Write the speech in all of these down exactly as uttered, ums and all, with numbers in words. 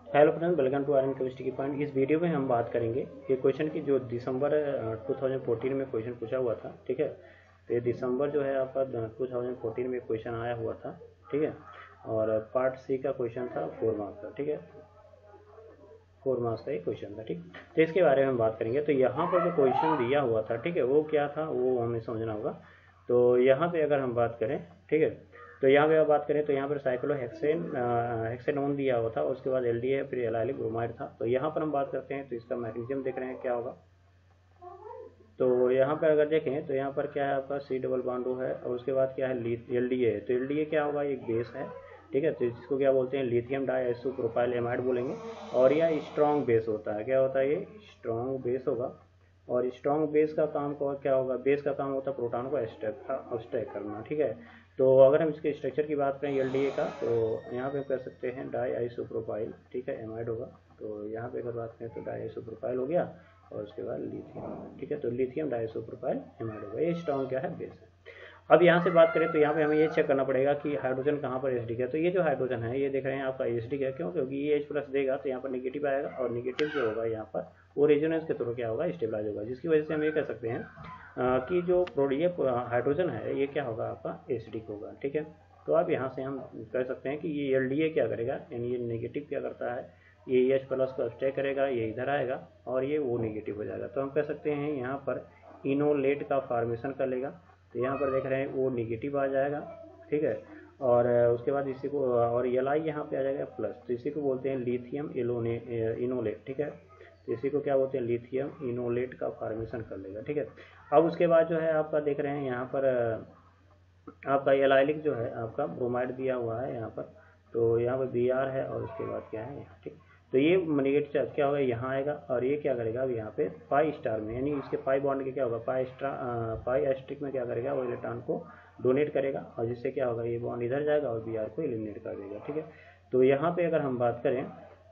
Hello friends, welcome to Aryan chemistry key point. इस video में हम बात करेंगे ये क्वेश्चन की जो दिसंबर टू थाउजेंड फोर्टीन में क्वेश्चन पूछा हुआ था। ठीक है, तो ये दिसंबर जो है आपका टू थाउजेंड फोर्टीन में क्वेश्चन आया हुआ था। ठीक है, और पार्ट सी का क्वेश्चन था फोर मार्क्स का। ठीक है, फोर मार्क्स का एक क्वेश्चन था। ठीक, तो इसके बारे में हम बात करेंगे। तो यहाँ पर जो क्वेश्चन दिया हुआ था, ठीक है, वो क्या था वो हमें समझना होगा। तो यहाँ पे अगर हम बात करें, ठीक है, तो यहाँ पे आप बात करें तो यहाँ पर साइक्लोहेक्सेन हेक्सेनोन दिया हुआ था, उसके बाद एलडीए, फिर एलाइलिक ब्रोमाइड था। तो यहाँ पर हम बात करते हैं तो इसका मैकेनिज्म देख रहे हैं क्या होगा। तो यहाँ पर अगर देखें तो यहाँ पर क्या है, आपका सी डबल बॉन्ड है, और उसके बाद क्या है, एलडीए है। तो एलडीए क्या होगा, एक बेस है। ठीक है, तो इसको क्या बोलते हैं, लिथियम डाइसोप्रोपाइल एमाइड बोलेंगे। और यह स्ट्रॉन्ग बेस होता है। क्या होता है, ये स्ट्रॉन्ग बेस होगा। और स्ट्रॉन्ग बेस का काम को क्या होगा, बेस का काम होता है प्रोटॉन को अब्स्ट्रैक्ट करना। ठीक है, तो अगर हम इसके स्ट्रक्चर की बात करें एलडीए का, तो यहाँ पे कर सकते हैं डाई आइसोप्रोपाइल, ठीक है, एमाइड होगा। तो यहाँ पे अगर बात करें तो डाई आइसोप्रोपाइल हो गया, और उसके बाद लिथियम। ठीक है, तो लिथियम डाई आइसोप्रोपाइल एमाइड होगा। ये स्ट्रॉन्ग क्या है, बेस है। अब यहाँ से बात करें तो यहाँ पे हमें ये चेक करना पड़ेगा कि हाइड्रोजन कहाँ पर एसिडिक है। तो ये जो हाइड्रोजन है, ये देख रहे हैं आपका एसिडिक है। क्यों? क्योंकि ये एच प्लस देगा तो यहाँ पर निगेटिव आएगा, और निगेटिव जो होगा यहाँ पर वो रेजोनेंस के थ्रू क्या होगा, स्टेबलाइज होगा, जिसकी वजह से हम ये कह सकते हैं आ, कि जो ये हाइड्रोजन है ये क्या होगा, आपका एसिडिक होगा। ठीक है, तो अब यहाँ से हम कह सकते हैं कि ये एल डी ए क्या करेगा, यानी ये नेगेटिव क्या करता है, ये एच प्लस को अब्स्ट्रैक्ट करेगा, ये इधर आएगा और ये वो नेगेटिव हो जाएगा। तो हम कह सकते हैं यहाँ पर इनोलेट का फॉर्मेशन कर लेगा। तो यहाँ पर देख रहे हैं वो निगेटिव आ जाएगा। ठीक है, और उसके बाद इसी को, और एल आई यहाँ पे आ जाएगा प्लस, तो इसी को बोलते हैं लिथियम इलोने इनोलेट। ठीक है, तो इसी को क्या बोलते हैं, लिथियम इनोलेट का फॉर्मेशन कर लेगा। ठीक है, अब उसके बाद जो है आपका देख रहे हैं यहाँ पर आपका एलाइलिक जो है आपका ब्रोमाइड दिया हुआ है यहाँ पर। तो यहाँ पर बी आर है, और उसके बाद क्या है यहाँ। ठीक, तो ये नेगेटिव चार्ज क्या होगा, यहाँ आएगा, और ये क्या करेगा अब यहाँ पे पाई स्टार में, यानी इसके पाई बॉन्ड के क्या होगा, पाई स्टार पाई एस्ट्रिक में क्या करेगा, वो इलेक्ट्रॉन को डोनेट करेगा, और जिससे क्या होगा, ये बॉन्ड इधर जाएगा और बी आर को एलिमिनेट कर देगा। ठीक है, तो यहाँ पे अगर हम बात करें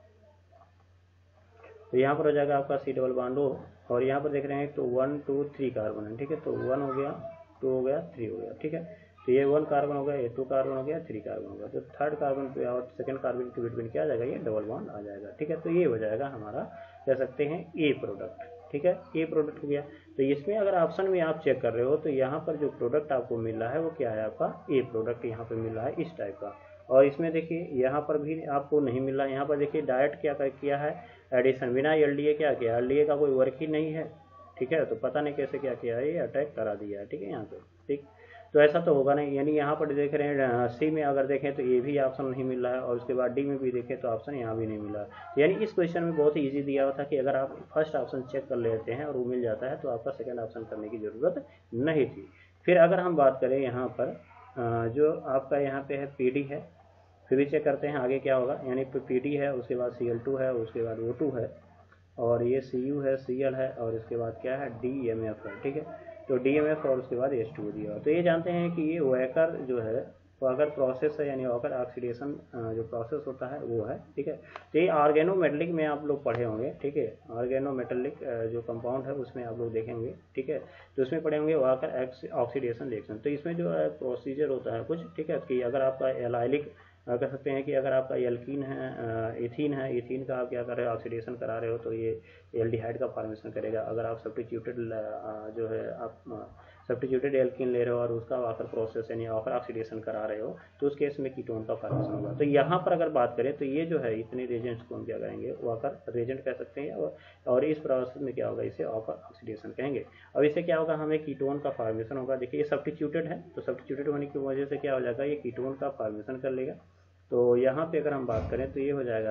तो यहाँ पर हो जाएगा आपका सी डबल बॉन्ड ओ, और यहाँ पर देख रहे हैं तो वन टू थ्री कार्बन है। ठीक है, तो वन हो गया, टू हो गया, थ्री हो गया। ठीक है, तो ये वन कार्बन हो गया, ये टू कार्बन हो गया, थ्री कार्बन हो गया। तो थर्ड कार्बन पे और सेकंड कार्बन के बिटवीन क्या आ जाएगा, ये डबल बॉन्ड आ जाएगा। ठीक है, तो ये हो जाएगा हमारा, कह सकते हैं ए प्रोडक्ट। ठीक है, ए प्रोडक्ट हो गया। तो इसमें अगर ऑप्शन में आप चेक कर रहे हो तो यहाँ पर जो प्रोडक्ट आपको मिल रहा है वो क्या है, आपका ए प्रोडक्ट यहाँ पर मिल रहा है इस टाइप का। और इसमें देखिए यहाँ पर भी आपको नहीं मिल रहा है। यहाँ पर देखिए डायरेक्ट क्या किया है, एडिशन, बिना एलडीए क्या किया, एलडीए का कोई वर्क ही नहीं है। ठीक है, तो पता नहीं कैसे क्या किया है, ये अटैक करा दिया है। ठीक है, यहाँ पे ठीक, तो ऐसा तो होगा नहीं। यानी यहाँ पर देख रहे हैं सी में अगर देखें तो ये भी ऑप्शन नहीं मिल रहा है, और उसके बाद डी में भी देखें तो ऑप्शन यहाँ भी नहीं मिला। यानी इस क्वेश्चन में बहुत ही ईजी दिया हुआ था कि अगर आप फर्स्ट ऑप्शन चेक कर लेते हैं और वो मिल जाता है तो आपका सेकेंड ऑप्शन करने की ज़रूरत नहीं थी। फिर अगर हम बात करें यहाँ पर जो आपका यहाँ पे है पी डी है, फिर भी चेक करते हैं आगे क्या होगा। यानी पी डी है, उसके बाद सी एल टू है, उसके बाद ओ टू है, और ये सी यू है, सी एल है, और इसके बाद क्या है, डी एम एफ है। ठीक है, तो डी एम एफ और उसके बाद एच टू दिया। तो ये जानते हैं कि ये वैकर जो है वैकर प्रोसेस है, यानी वैकर ऑक्सीडेशन जो प्रोसेस होता है वो है। ठीक है, तो ये ऑर्गेनोमेटेलिक में आप लोग पढ़े होंगे। ठीक है, ऑर्गेनोमेटेलिक जो कंपाउंड है उसमें आप लोग देखेंगे। ठीक है, तो उसमें पढ़े होंगे वैकर ऑक्सीडेशन रिएक्शन। तो इसमें जो है प्रोसीजर होता है कुछ, ठीक है, कि अगर आपका एलाइलिक कह सकते हैं कि अगर आपका एल्कीन है, इथीन है, इथीन का आप क्या कर रहे हो, ऑक्सीडेशन करा रहे हो, तो ये एल्डिहाइड का फॉर्मेशन करेगा। अगर आप सब्स्टिट्यूटेड जो है आप सब्स्टिट्यूटेड एल्कीन ले रहे हो और उसका वाकर प्रोसेस यानी वाकर ऑक्सीडेशन करा रहे हो, तो उस केस में कीटोन का फॉर्मेशन होगा। तो यहाँ पर अगर बात करें तो ये जो है इतने रेजेंट्स को हम क्या करेंगे, वाकर रेजेंट कह सकते हैं, और इस प्रोसेस में क्या होगा, इसे वाकर ऑक्सीडेशन कहेंगे। अब इससे क्या होगा, हमें कीटोन का फॉर्मेशन होगा। देखिए ये सब्स्टिट्यूटेड है, तो सब्स्टिट्यूटेड होने की वजह से क्या हो जाएगा, ये कीटोन का फॉर्मेशन कर लेगा। तो यहाँ पे अगर हम बात करें तो ये हो जाएगा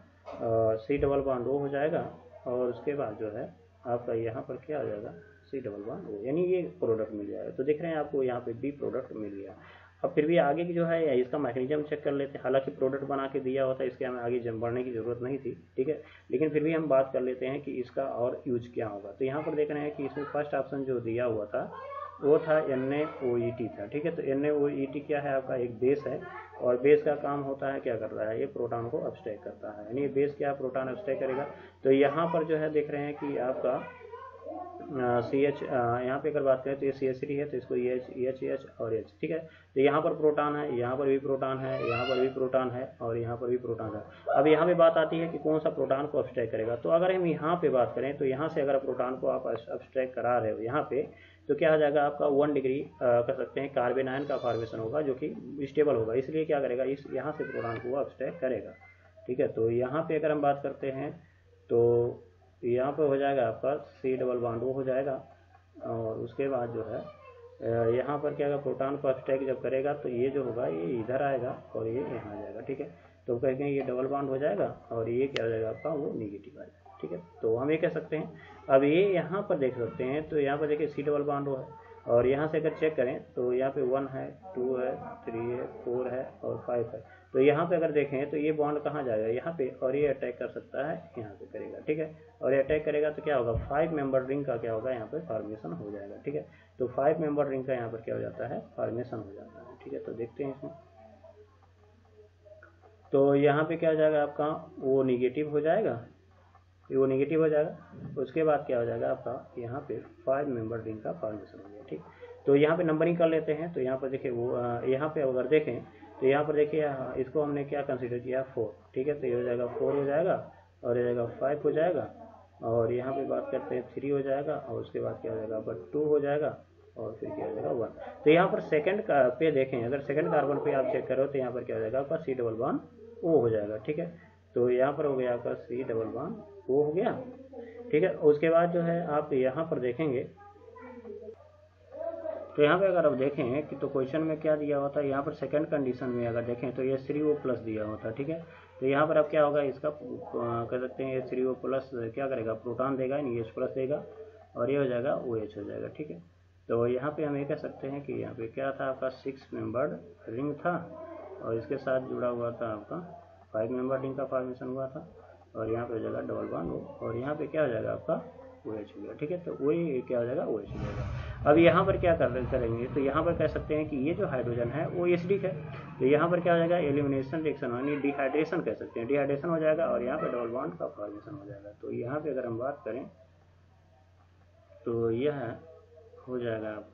आपका सी डबल बॉन्ड ओ हो जाएगा, और उसके बाद जो है आपका यहाँ पर क्या आ जाएगा, सी डबल बॉन्ड ओ, यानी ये प्रोडक्ट मिल जाएगा। तो देख रहे हैं आपको यहाँ पे बी प्रोडक्ट मिल गया। अब फिर भी आगे की जो है इसका मैकेनिज्म चेक कर लेते हैं। हालांकि प्रोडक्ट बना के दिया होता है, इसके हमें आगे जम बढ़ने की जरूरत नहीं थी। ठीक है, लेकिन फिर भी हम बात कर लेते हैं कि इसका और यूज क्या होगा। तो यहाँ पर देख रहे हैं कि इसमें फर्स्ट ऑप्शन जो दिया हुआ था वो था N A O E T था। ठीक है, तो N A O E T क्या है, आपका एक बेस है, और बेस का काम होता है क्या कर रहा है, ये प्रोटॉन को अब्स्ट्रैक्ट करता है। यानी ये बेस क्या, प्रोटॉन अब्स्ट्रैक्ट करेगा। तो यहाँ पर जो है देख रहे हैं कि आपका सी एच, यहाँ पे अगर बात करें तो ये सी एच थ्री है, तो इसको E H E H E H और एच, ठीक है। तो यहाँ पर प्रोटॉन है, यहाँ पर भी प्रोटॉन है, यहाँ पर भी प्रोटॉन है और यहाँ पर भी प्रोटॉन है। अब यहाँ पे बात आती है कि कौन सा प्रोटॉन को अब्स्ट्रैक्ट करेगा। तो अगर हम यहाँ पे बात करें तो यहाँ से अगर प्रोटॉन को आप अब्स्ट्रैक्ट करा रहे हो यहाँ पे, तो क्या हो जाएगा आपका वन डिग्री कर सकते हैं कार्बन आयन का फॉर्मेशन होगा, जो कि स्टेबल होगा, इसलिए क्या करेगा, इस यहाँ से प्रोटॉन को अब्स्ट्रैक्ट करेगा, ठीक है। तो यहाँ पे अगर हम बात करते हैं तो यहाँ पे हो जाएगा आपका सी डबल बॉन्ड वो हो जाएगा, और उसके बाद जो है यहाँ पर क्या होगा, प्रोटॉन को अब्स्ट्रैक्ट जब करेगा तो ये जो होगा ये इधर आएगा और ये यहाँ आ जाएगा, ठीक है। तो कहेंगे ये डबल बॉन्ड हो जाएगा और ये क्या हो जाएगा आपका, वो निगेटिव आ जाएगा, ठीक है। तो हम ये कह सकते हैं। अब ये यहाँ पर देख सकते हैं, तो यहाँ पर देखिए सी डबल बॉन्ड हो है, और यहाँ से अगर चेक करें तो यहाँ पे वन है, टू है, थ्री है, फोर है और फाइव है। तो यहाँ पे अगर देखें तो ये बॉन्ड कहाँ जाएगा, यहाँ पे, और ये अटैक कर सकता है यहाँ पे करेगा, ठीक है। और ये अटैक करेगा तो क्या होगा, फाइव मेंबर रिंग का क्या होगा यहाँ पे फॉर्मेशन हो जाएगा, ठीक है। तो फाइव मेंबर रिंग का यहाँ पर क्या हो जाता है, फॉर्मेशन हो जाता है, ठीक है। तो देखते हैं इसमें, तो यहाँ पे क्या हो जाएगा आपका, वो निगेटिव हो जाएगा, वो निगेटिव हो जाएगा। उसके बाद क्या हो जाएगा आपका, यहाँ पे फाइव मेंबर रिंग का फॉर्मेशन हो गया, ठीक। तो यहाँ पे नंबरिंग कर लेते हैं। तो यहाँ पर देखिए वो यहाँ पे अगर देखें तो यहाँ पर देखिए इसको हमने क्या कंसीडर किया, फोर, ठीक है। तो ये हो जाएगा फोर हो जाएगा, और ये जाएगा फाइव हो जाएगा, और यहाँ पे बात करते हैं थ्री हो जाएगा, और उसके बाद क्या हो जाएगा आपका टू हो जाएगा, और फिर क्या हो जाएगा वन। तो यहाँ पर सेकंड का पे देखें, अगर सेकंड कार्बन पे आप चेक करो तो यहाँ पर क्या हो जाएगा आपका सी डबल बॉन्ड ओ हो जाएगा, ठीक है। तो यहाँ पर हो गया आपका सी डबल बॉन्ड ओ हो गया, ठीक है। उसके बाद जो है आप यहाँ पर देखेंगे तो यहाँ पे अगर आप देखें कि तो क्वेश्चन में क्या दिया होता है, यहाँ पर सेकंड कंडीशन में अगर देखें तो ये थ्री ओ प्लस दिया होता है, ठीक है। तो यहाँ पर अब क्या होगा, इसका कर सकते हैं ये थ्री ओ प्लस क्या करेगा, प्रोटॉन देगा, यानी एच प्लस देगा, और ये हो जाएगा ओ एच हो जाएगा, ठीक है। तो यहाँ पे हम ये कह सकते हैं कि यहाँ पे क्या था आपका सिक्स मेंबर्ड रिंग था, और इसके साथ जुड़ा हुआ था आपका फाइव मेंबर रिंग का फॉर्मेशन हुआ था, और यहाँ पे हो जाएगा डबल बॉन्ड, और यहाँ पे क्या हो जाएगा आपका ओ एच हो गया, ठीक है। तो वही क्या हो जाएगा, ओ एच हो जाएगा। अब यहाँ पर क्या कर करेंगे, तो यहाँ पर कह सकते हैं कि ये जो हाइड्रोजन है वो एसिडिक है, तो यहाँ पर क्या हो जाएगा, एलिमिनेशन रिएक्शन यानी डिहाइड्रेशन कह सकते हैं, डिहाइड्रेशन हो जाएगा, और यहाँ पे डबल बॉन्ड का फॉर्मेशन हो जाएगा। तो यहाँ पे अगर हम बात करें तो यह हो जाएगा आपका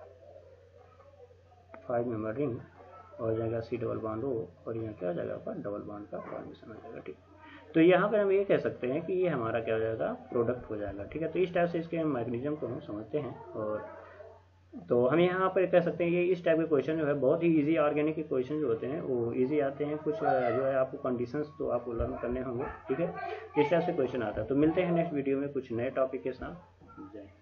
फाइव मेंबर रिंग, और जाएगा सी डबल बॉन्ड ओ, और यहाँ क्या हो जाएगा आपका डबल बॉन्ड का फॉर्मेशन हो जाएगा, ठीक। तो यहाँ पर हम ये कह सकते हैं कि ये हमारा क्या हो जाएगा, प्रोडक्ट हो जाएगा, ठीक है। तो इस टाइप से इसके मैकेनिज्म को हम समझते हैं, और तो हम यहाँ पर कह सकते हैं ये इस टाइप के क्वेश्चन जो है बहुत ही इजी ऑर्गेनिक के क्वेश्चन जो होते हैं वो इजी आते हैं। कुछ जो है आपको कंडीशंस तो आपको लर्न करने होंगे, ठीक है। इस टाइप से क्वेश्चन आता है। तो मिलते हैं नेक्स्ट वीडियो में कुछ नए टॉपिक के साथ। जय